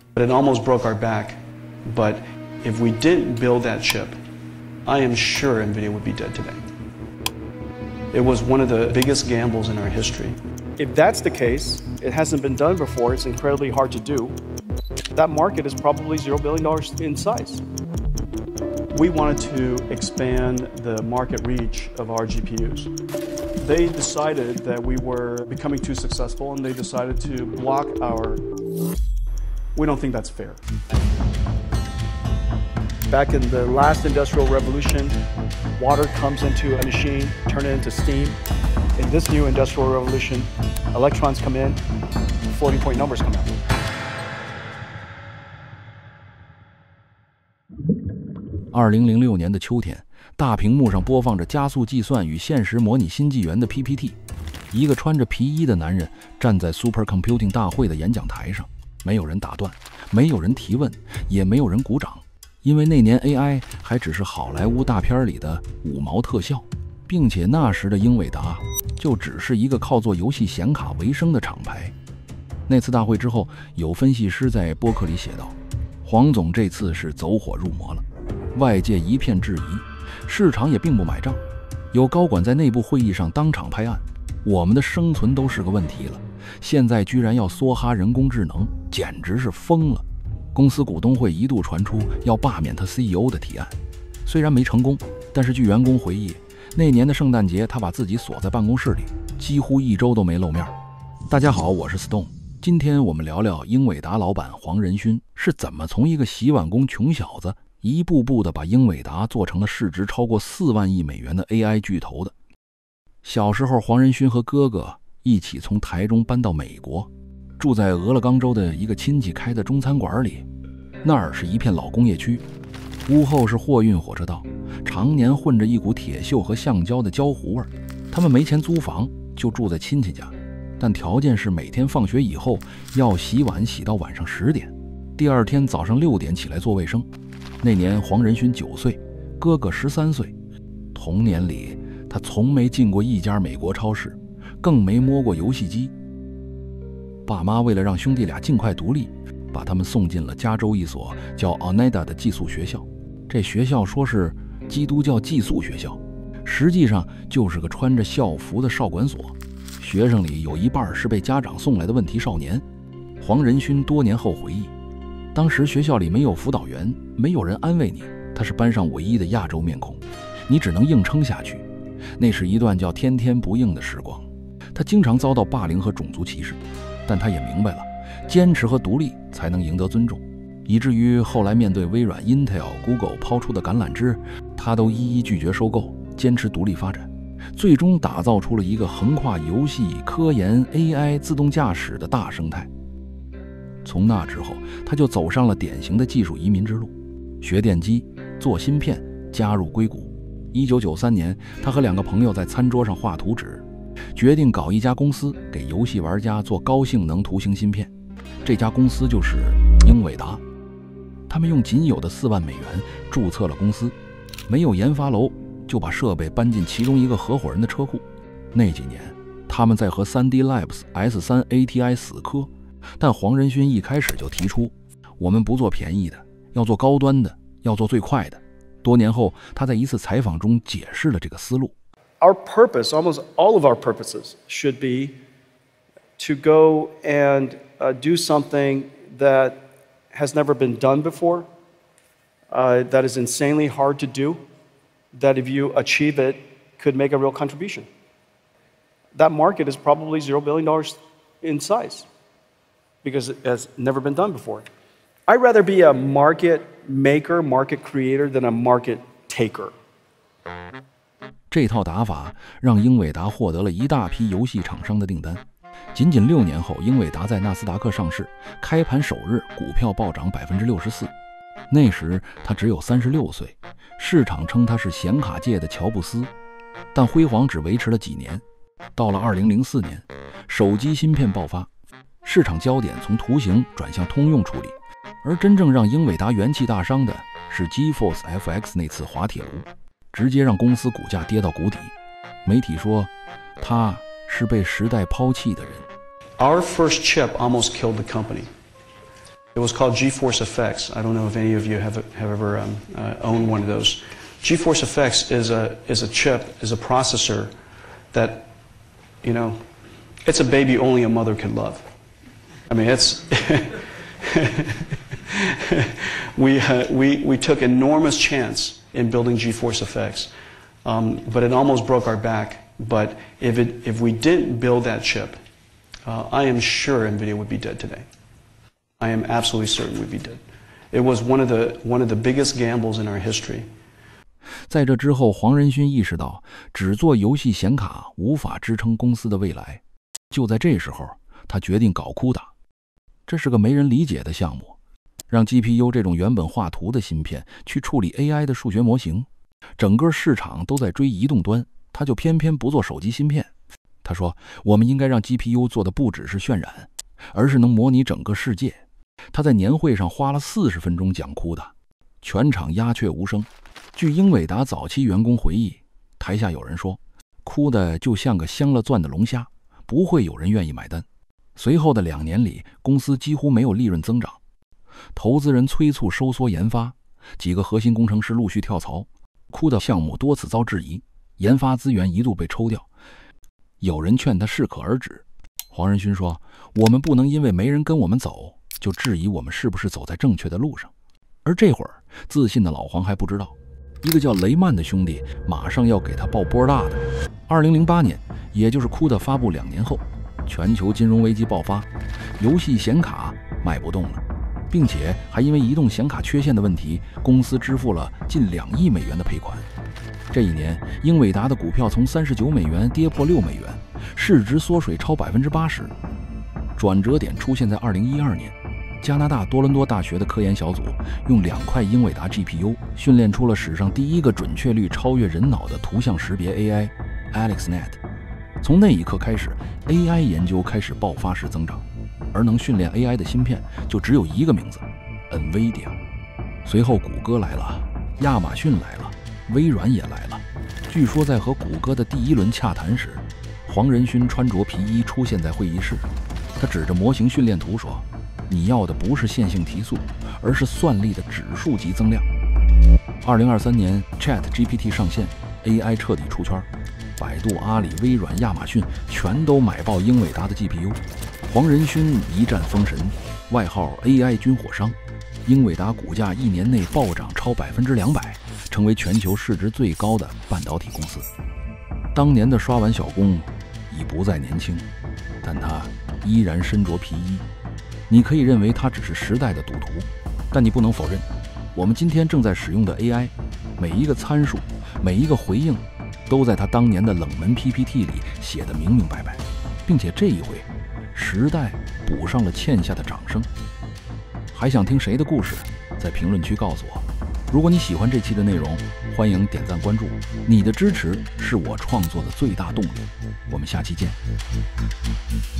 But it almost broke our back. But if we didn't build that chip, I am sure NVIDIA would be dead today. It was one of the biggest gambles in our history. If that's the case, it hasn't been done before, it's incredibly hard to do. That market is probably $0 billion in size. We wanted to expand the market reach of our GPUs. They decided that we were becoming too successful and they decided to block our... We don't think that's fair. Back in the last industrial revolution, water comes into a machine, turn it into steam. In this new industrial revolution, electrons come in, floating point numbers come out. 2006年的秋天，大屏幕上播放着加速计算与现实模拟新纪元的 PPT。一个穿着皮衣的男人站在 Supercomputing 大会的演讲台上，没有人打断，没有人提问，也没有人鼓掌。因为那年 AI 还只是好莱坞大片里的5毛特效，并且那时的英伟达就只是一个靠做游戏显卡为生的厂牌。那次大会之后，有分析师在播客里写道：“黄总这次是走火入魔了。”外界一片质疑，市场也并不买账。有高管在内部会议上当场拍案：“我们的生存都是个问题了，现在居然要梭哈人工智能，简直是疯了。”公司股东会一度传出要罢免他 CEO 的提案，虽然没成功，但是据员工回忆，那年的圣诞节他把自己锁在办公室里，几乎1周都没露面。大家好，我是 Stone， 今天我们聊聊英伟达老板黄仁勋是怎么从一个洗碗工穷小子一步步的把英伟达做成了市值超过4万亿美元的 AI 巨头的。小时候，黄仁勋和哥哥一起从台中搬到美国，住在俄勒冈州的一个亲戚开的中餐馆里，那儿是一片老工业区，屋后是货运火车道，常年混着一股铁锈和橡胶的焦糊味。他们没钱租房，就住在亲戚家，但条件是每天放学以后要洗碗洗到晚上10点，第二天早上6点起来做卫生。那年黄仁勋9岁，哥哥13岁。童年里他从没进过一家美国超市，更没摸过游戏机。爸妈为了让兄弟俩尽快独立，把他们送进了加州一所叫 Oneida 的寄宿学校。这学校说是基督教寄宿学校，实际上就是个穿着校服的少管所。学生里有一半是被家长送来的问题少年。黄仁勋多年后回忆，当时学校里没有辅导员，没有人安慰你，他是班上唯一的亚洲面孔，你只能硬撑下去。那是一段叫天天不应的时光。他经常遭到霸凌和种族歧视，但他也明白了，坚持和独立才能赢得尊重，以至于后来面对微软、Intel、Google 抛出的橄榄枝，他都一一拒绝收购，坚持独立发展，最终打造出了一个横跨游戏、科研、AI、自动驾驶的大生态。从那之后，他就走上了典型的技术移民之路，学电机，做芯片，加入硅谷。1993年，他和2个朋友在餐桌上画图纸，决定搞一家公司给游戏玩家做高性能图形芯片。这家公司就是英伟达。他们用仅有的4万美元注册了公司，没有研发楼，就把设备搬进其中一个合伙人的车库。那几年，他们在和 3D Labs S3 ATI 死磕，但黄仁勋一开始就提出，我们不做便宜的，要做高端的，要做最快的。多年后，他在一次采访中解释了这个思路。 Our purpose, almost all of our purposes, should be to go and do something that has never been done before, that is insanely hard to do, that if you achieve it, could make a real contribution. That market is probably $0 billion in size because it has never been done before. I'd rather be a market maker, market creator than a market taker. 这套打法让英伟达获得了一大批游戏厂商的订单。仅仅6年后，英伟达在纳斯达克上市，开盘首日股票暴涨64%。那时他只有36岁，市场称他是显卡界的乔布斯。但辉煌只维持了几年。到了2004年，手机芯片爆发，市场焦点从图形转向通用处理。而真正让英伟达元气大伤的是 GeForce FX 那次滑铁卢，直接让公司股价跌到谷底。媒体说他是被时代抛弃的人。 Our first chip almost killed the company. It was called GeForce FX. I don't know if any of you have ever owned one of those. GeForce FX is a chip, is a processor that, you know, it's a baby only a mother could love. I mean, it's we took enormous chance in building GeForce FX, but it almost broke our back. But if we didn't build that chip, I am sure NVIDIA would be dead today. I am absolutely certain we'd be dead. It was one of the biggest gambles in our history. 在这之后，黄仁勋意识到只做游戏显卡无法支撑公司的未来。就在这时候，他决定搞 CUDA。这是个没人理解的项目，让 GPU 这种原本画图的芯片去处理 AI 的数学模型。整个市场都在追移动端，他就偏偏不做手机芯片。他说：“我们应该让 GPU 做的不只是渲染，而是能模拟整个世界。”他在年会上花了40分钟讲 CUDA， 全场鸦雀无声。据英伟达早期员工回忆，台下有人说 CUDA 就像个镶了钻的龙虾，不会有人愿意买单。随后的2年里，公司几乎没有利润增长，投资人催促收缩研发，几个核心工程师陆续跳槽， CUDA 项目多次遭质疑，研发资源一度被抽掉。有人劝他适可而止。黄仁勋说：“我们不能因为没人跟我们走，就质疑我们是不是走在正确的路上。”而这会儿，自信的老黄还不知道，一个叫雷曼的兄弟马上要给他爆波大的。2008年，也就是 CUDA 发布2年后，全球金融危机爆发，游戏显卡卖不动了，并且还因为移动显卡缺陷的问题，公司支付了近2亿美元的赔款。这一年，英伟达的股票从39美元跌破6美元，市值缩水超80%。转折点出现在2012年，加拿大多伦多大学的科研小组用2块英伟达 GPU 训练出了史上第一个准确率超越人脑的图像识别 AI AlexNet。从那一刻开始 ，AI 研究开始爆发式增长，而能训练 AI 的芯片就只有一个名字 ：NVIDIA。随后，谷歌来了，亚马逊来了，微软也来了。据说在和谷歌的第1轮洽谈时，黄仁勋穿着皮衣出现在会议室，他指着模型训练图说：“你要的不是线性提速，而是算力的指数级增量。”2023年 ChatGPT 上线 ，AI 彻底出圈，百度、阿里、微软、亚马逊全都买爆英伟达的 GPU。黄仁勋一战封神，外号 AI 军火商。英伟达股价1年内暴涨超200%，成为全球市值最高的半导体公司。当年的刷碗小工已不再年轻，但他依然身着皮衣。你可以认为它只是时代的赌徒，但你不能否认，我们今天正在使用的 AI， 每一个参数，每一个回应，都在他当年的冷门 PPT 里写得明明白白，并且这一回，时代补上了欠下的掌声。还想听谁的故事？在评论区告诉我。如果你喜欢这期的内容，欢迎点赞关注，你的支持是我创作的最大动力。我们下期见。